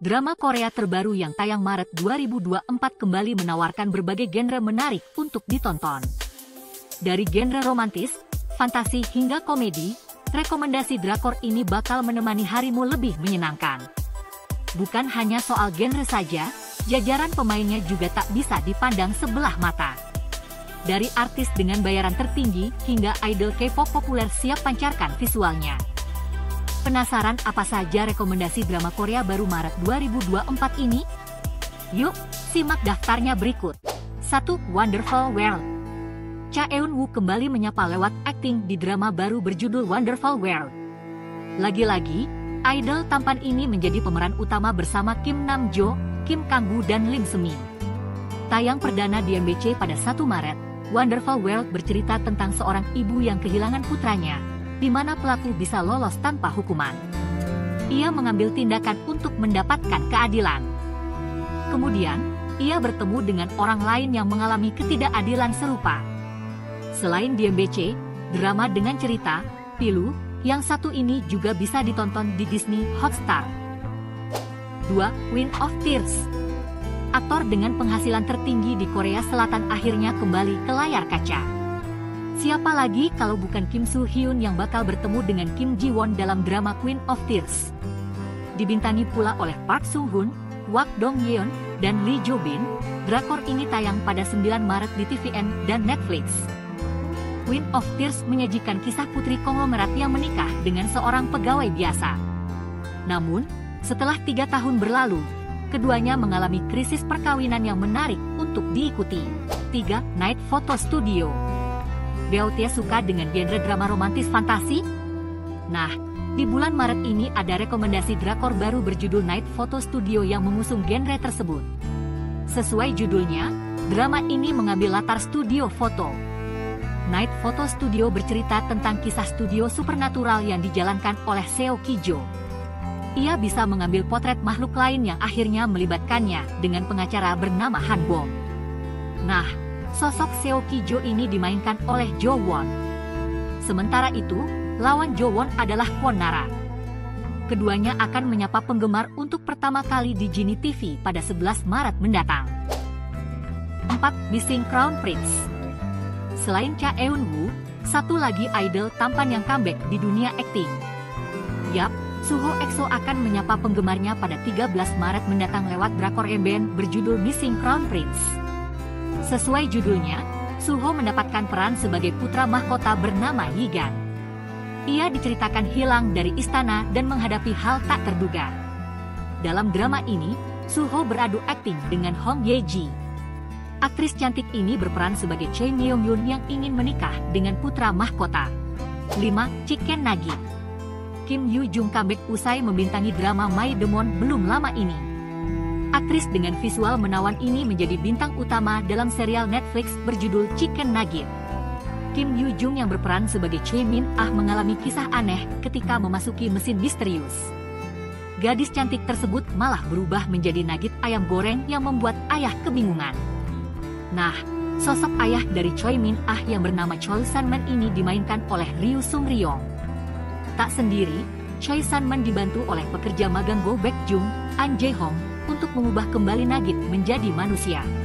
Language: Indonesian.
Drama Korea terbaru yang tayang Maret 2024 kembali menawarkan berbagai genre menarik untuk ditonton. Dari genre romantis, fantasi hingga komedi, rekomendasi drakor ini bakal menemani harimu lebih menyenangkan. Bukan hanya soal genre saja, jajaran pemainnya juga tak bisa dipandang sebelah mata. Dari artis dengan bayaran tertinggi hingga idol K-pop populer siap pancarkan visualnya. Penasaran apa saja rekomendasi drama Korea baru Maret 2024 ini? Yuk, simak daftarnya berikut. 1. Wonderful World. Cha Eun-woo kembali menyapa lewat akting di drama baru berjudul Wonderful World. Lagi-lagi, idol tampan ini menjadi pemeran utama bersama Kim Nam-jo, Kim Kang-gu, dan Lim Se-min. Tayang perdana di MBC pada 1 Maret, Wonderful World bercerita tentang seorang ibu yang kehilangan putranya, di mana pelaku bisa lolos tanpa hukuman. Ia mengambil tindakan untuk mendapatkan keadilan. Kemudian, ia bertemu dengan orang lain yang mengalami ketidakadilan serupa. Selain di MBC, drama dengan cerita, pilu, yang satu ini juga bisa ditonton di Disney Hotstar. 2. Queen of Tears. Aktor dengan penghasilan tertinggi di Korea Selatan akhirnya kembali ke layar kaca. Siapa lagi kalau bukan Kim Soo Hyun yang bakal bertemu dengan Kim Ji Won dalam drama Queen of Tears. Dibintangi pula oleh Park Sung Hoon, Wak Dong Yeon, dan Lee Jo Bin, drakor ini tayang pada 9 Maret di TVN dan Netflix. Queen of Tears menyajikan kisah putri konglomerat yang menikah dengan seorang pegawai biasa. Namun, setelah 3 tahun berlalu, keduanya mengalami krisis perkawinan yang menarik untuk diikuti. 3. Night Photo Studio. Beauty suka dengan genre drama romantis fantasi? Nah, di bulan Maret ini ada rekomendasi drakor baru berjudul Night Photo Studio yang mengusung genre tersebut. Sesuai judulnya, drama ini mengambil latar studio foto. Night Photo Studio bercerita tentang kisah studio supernatural yang dijalankan oleh Seo Ki-jo. Ia bisa mengambil potret makhluk lain yang akhirnya melibatkannya dengan pengacara bernama Han Bom. Nah, sosok Seo Ki-jo ini dimainkan oleh Jo Won. Sementara itu, lawan Jo Won adalah Kwon Nara. Keduanya akan menyapa penggemar untuk pertama kali di Genie TV pada 11 Maret mendatang. 4. Missing Crown Prince. Selain Cha Eun-woo, satu lagi idol tampan yang comeback di dunia akting. Yap, Suho EXO akan menyapa penggemarnya pada 13 Maret mendatang lewat drakor MBN berjudul Missing Crown Prince. Sesuai judulnya, Suho mendapatkan peran sebagai putra mahkota bernama Yigan. Ia diceritakan hilang dari istana dan menghadapi hal tak terduga. Dalam drama ini, Suho beradu akting dengan Hong Ye-ji. Aktris cantik ini berperan sebagai Choi Myung-yoon yang ingin menikah dengan putra mahkota. 5. Chicken Nugget. Kim Yoo-jung comeback usai membintangi drama My Demon belum lama ini. Aktris dengan visual menawan ini menjadi bintang utama dalam serial Netflix berjudul Chicken Nugget. Kim Yoo-jung yang berperan sebagai Choi Min-ah mengalami kisah aneh ketika memasuki mesin misterius. Gadis cantik tersebut malah berubah menjadi nugget ayam goreng yang membuat ayah kebingungan. Nah, sosok ayah dari Choi Min-ah yang bernama Choi San-man ini dimainkan oleh Ryu Sung-ryong. Tak sendiri, Choi San-man dibantu oleh pekerja magang Go Baek Jung, An Jae-hong, untuk mengubah kembali Nugget menjadi manusia.